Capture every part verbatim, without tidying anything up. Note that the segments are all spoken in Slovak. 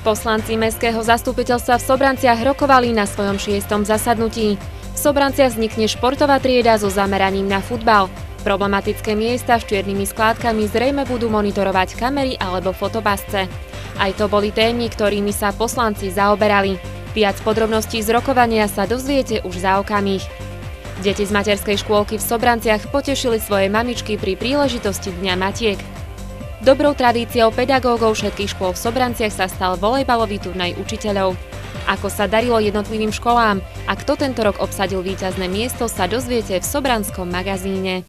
Poslanci Mestského zastupiteľstva v Sobranciach rokovali na svojom šiestom zasadnutí. V Sobranciach vznikne športová trieda so zameraním na futbal. Problematické miesta s čiernymi skládkami zrejme budú monitorovať kamery alebo fotopasce. Aj to boli témy, ktorými sa poslanci zaoberali. Viac podrobností z rokovania sa dozviete už za okamih. Deti z materskej škôlky v Sobranciach potešili svoje mamičky pri príležitosti Dňa matiek. Dobrou tradíciou pedagógov všetkých škôl v Sobranciach sa stal volejbalový turnaj učiteľov. Ako sa darilo jednotlivým školám a kto tento rok obsadil víťazné miesto, sa dozviete v Sobranskom magazíne.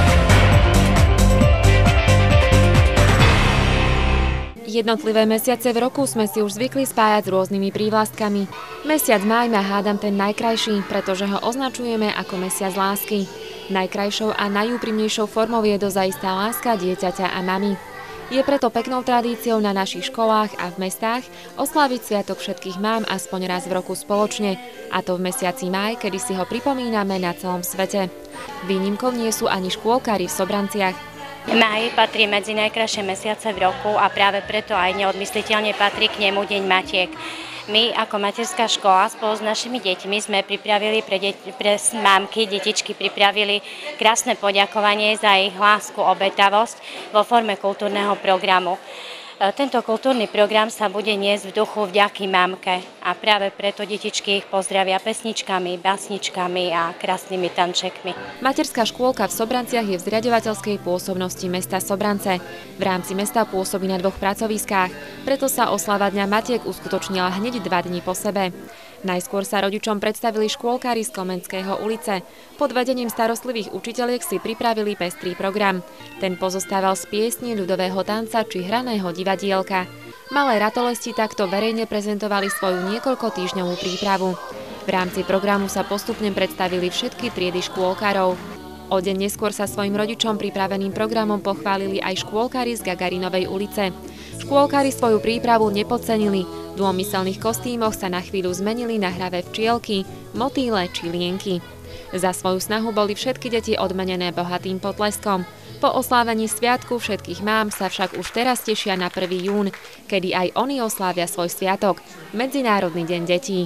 Jednotlivé mesiace v roku sme si už zvykli spájať s rôznymi prívlastkami. Mesiac máj má hádam ten najkrajší, pretože ho označujeme ako mesiac lásky. Najkrajšou a najúprimnejšou formou je dozaistá láska dieťaťa a mamy. Je preto peknou tradíciou na našich školách a v mestách osláviť sviatok všetkých mám aspoň raz v roku spoločne, a to v mesiaci máj, kedy si ho pripomíname na celom svete. Výnimkou nie sú ani škôlkári v Sobranciach. Máj patrí medzi najkrajšie mesiace v roku a práve preto aj neodmysliteľne patrí k nemu Deň matiek. My ako materská škola spolu s našimi deťmi sme pripravili pre, deť, pre mámky, detičky pripravili krásne poďakovanie za ich lásku, obetavosť vo forme kultúrneho programu. Tento kultúrny program sa bude niesť v duchu vďaky mamke a práve preto detičky ich pozdravia pesničkami, básničkami a krásnymi tančekmi. Materská škôlka v Sobranciach je v zriaďovateľskej pôsobnosti mesta Sobrance. V rámci mesta pôsobí na dvoch pracoviskách, preto sa oslava Dňa matiek uskutočnila hneď dva dni po sebe. Najskôr sa rodičom predstavili škôlkári z Komenského ulice. Pod vedením starostlivých učiteľiek si pripravili pestrý program. Ten pozostával z piesní, ľudového tanca či hraného divadielka. Malé ratolesti takto verejne prezentovali svoju niekoľkotýždňovú prípravu. V rámci programu sa postupne predstavili všetky triedy škôlkarov. O deň neskôr sa svojim rodičom pripraveným programom pochválili aj škôlkári z Gagarinovej ulice. Škôlkári svoju prípravu nepodcenili. V dômyselných kostýmoch sa na chvíľu zmenili na hravé včielky, motýle či lienky. Za svoju snahu boli všetky deti odmenené bohatým potleskom. Po oslávení sviatku všetkých mám sa však už teraz tešia na prvý jún, kedy aj oni oslávia svoj sviatok, Medzinárodný deň detí.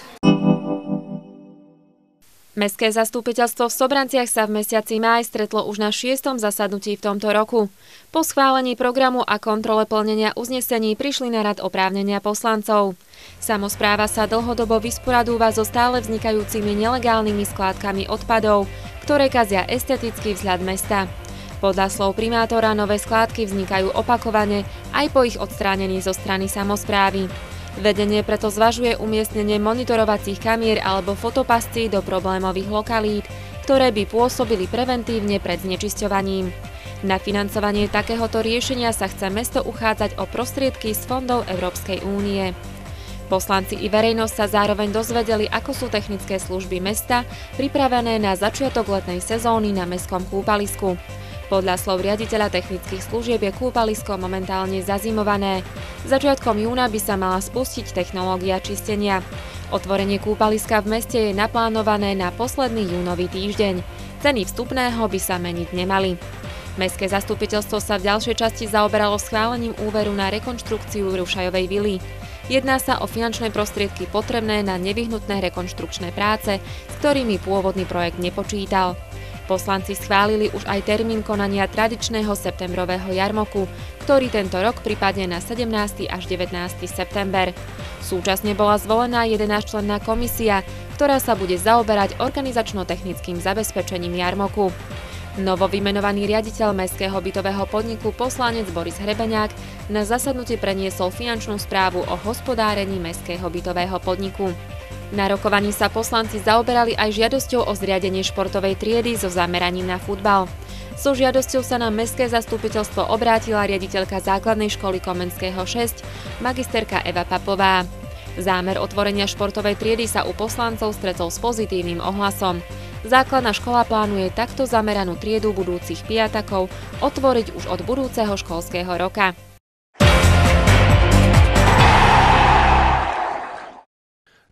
Mestské zastupiteľstvo v Sobranciach sa v mesiaci máj stretlo už na šiestom zasadnutí v tomto roku. Po schválení programu a kontrole plnenia uznesení prišli na rad oprávnenia poslancov. Samospráva sa dlhodobo vysporadúva so stále vznikajúcimi nelegálnymi skládkami odpadov, ktoré kazia estetický vzhľad mesta. Podľa slov primátora nové skládky vznikajú opakovane aj po ich odstránení zo strany samosprávy. Vedenie preto zvažuje umiestnenie monitorovacích kamier alebo fotopascí do problémových lokalít, ktoré by pôsobili preventívne pred znečisťovaním. Na financovanie takéhoto riešenia sa chce mesto uchádzať o prostriedky z fondov Európskej únie. Poslanci i verejnosť sa zároveň dozvedeli, ako sú technické služby mesta pripravené na začiatok letnej sezóny na mestskom kúpalisku. Podľa slov riaditeľa technických služieb je kúpalisko momentálne zazimované. Začiatkom júna by sa mala spustiť technológia čistenia. Otvorenie kúpaliska v meste je naplánované na posledný júnový týždeň. Ceny vstupného by sa meniť nemali. Mestské zastupiteľstvo sa v ďalšej časti zaoberalo schválením úveru na rekonštrukciu Rušajovej vily. Jedná sa o finančné prostriedky potrebné na nevyhnutné rekonštrukčné práce, s ktorými pôvodný projekt nepočítal. Poslanci schválili už aj termín konania tradičného septembrového jarmoku, ktorý tento rok pripadne na sedemnásteho až devätnásteho september. Súčasne bola zvolená jedenásťčlenná komisia, ktorá sa bude zaoberať organizačno-technickým zabezpečením jarmoku. Novo vymenovaný riaditeľ Mestského bytového podniku poslanec Boris Hrebeňák na zasadnutie preniesol finančnú správu o hospodárení Mestského bytového podniku. Na rokovaní sa poslanci zaoberali aj žiadosťou o zriadenie športovej triedy so zameraním na futbal. So žiadosťou sa na Mestské zastupiteľstvo obrátila riaditeľka základnej školy Komenského šesť, magisterka Eva Papová. Zámer otvorenia športovej triedy sa u poslancov stretol s pozitívnym ohlasom. Základná škola plánuje takto zameranú triedu budúcich piatakov otvoriť už od budúceho školského roka.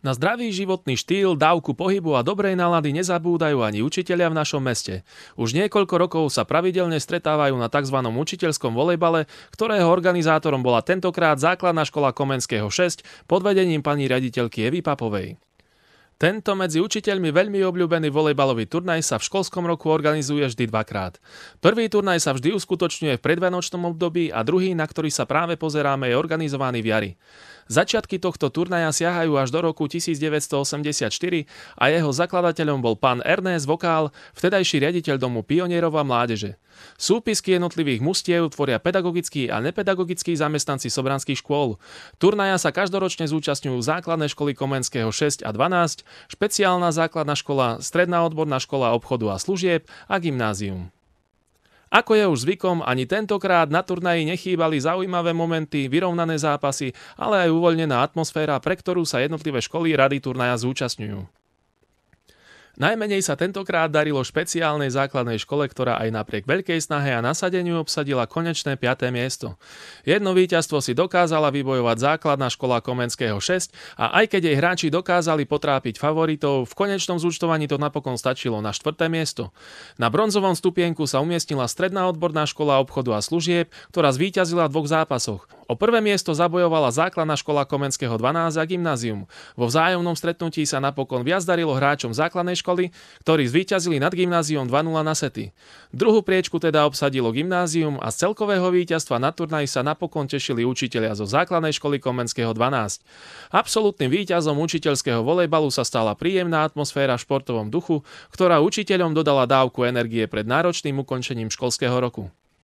Na zdravý životný štýl, dávku pohybu a dobrej nálady nezabúdajú ani učitelia v našom meste. Už niekoľko rokov sa pravidelne stretávajú na tzv. Učiteľskom volejbale, ktorého organizátorom bola tentokrát základná škola Komenského šesť pod vedením pani riaditeľky Evy Papovej. Tento medzi učiteľmi veľmi obľúbený volejbalový turnaj sa v školskom roku organizuje vždy dvakrát. Prvý turnaj sa vždy uskutočňuje v predvianočnom období a druhý, na ktorý sa práve pozeráme, je organizovaný v jari. Začiatky tohto turnaja siahajú až do roku devätnásťstoosemdesiatštyri a jeho zakladateľom bol pán Ernest Vokál, vtedajší riaditeľ Domu pionierov a mládeže. Súpisky jednotlivých mustiev tvoria pedagogickí a nepedagogickí zamestnanci sobranských škôl. Turnaja sa každoročne zúčastňujú základné školy Komenského šesť a dvanásť, špeciálna základná škola, stredná odborná škola obchodu a služieb a gymnázium. Ako je už zvykom, ani tentokrát na turnaji nechýbali zaujímavé momenty, vyrovnané zápasy, ale aj uvoľnená atmosféra, pre ktorú sa jednotlivé školy rady turnaja zúčastňujú. Najmenej sa tentokrát darilo špeciálnej základnej škole, ktorá aj napriek veľkej snahe a nasadeniu obsadila konečné piaté miesto. Jedno víťazstvo si dokázala vybojovať základná škola Komenského šesť a aj keď jej hráči dokázali potrápiť favoritov, v konečnom zúčtovaní to napokon stačilo na štvrté miesto. Na bronzovom stupienku sa umiestnila stredná odborná škola obchodu a služieb, ktorá zvíťazila v dvoch zápasoch. O prvé miesto zabojovala základná škola Komenského dvanásť a gymnázium. Vo vzájomnom stretnutí sa napokon viac darilo hráčom základnej školy, ktorí zvíťazili nad gymnáziom dva nula na sety. Druhú priečku teda obsadilo gymnázium a z celkového víťazstva na turnaji sa napokon tešili učitelia zo základnej školy Komenského dvanásť. Absolútnym víťazom učiteľského volejbalu sa stala príjemná atmosféra v športovom duchu, ktorá učiteľom dodala dávku energie pred náročným ukončením školského roku.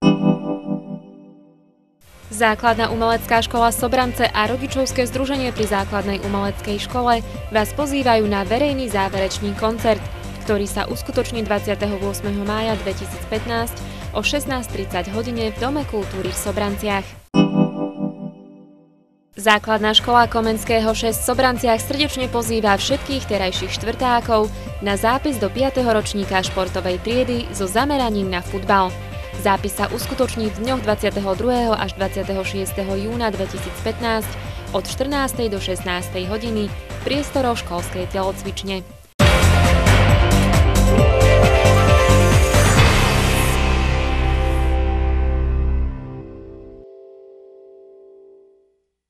Základná umelecká škola Sobrance a rodičovské združenie pri základnej umeleckej škole vás pozývajú na verejný záverečný koncert, ktorý sa uskutoční dvadsiateho ôsmeho mája dvetisícpätnásť o šestnásť tridsať hodine v Dome kultúry v Sobranciach. Základná škola Komenského šesť v Sobranciach srdečne pozýva všetkých terajších štvrtákov na zápis do piateho ročníka športovej triedy so zameraním na futbal. Zápis sa uskutoční v dňoch dvadsiateho druhého až dvadsiateho šiesteho júna dvetisícpätnásť od štrnástej do šestnástej hodiny v priestoroch školskej telocvične.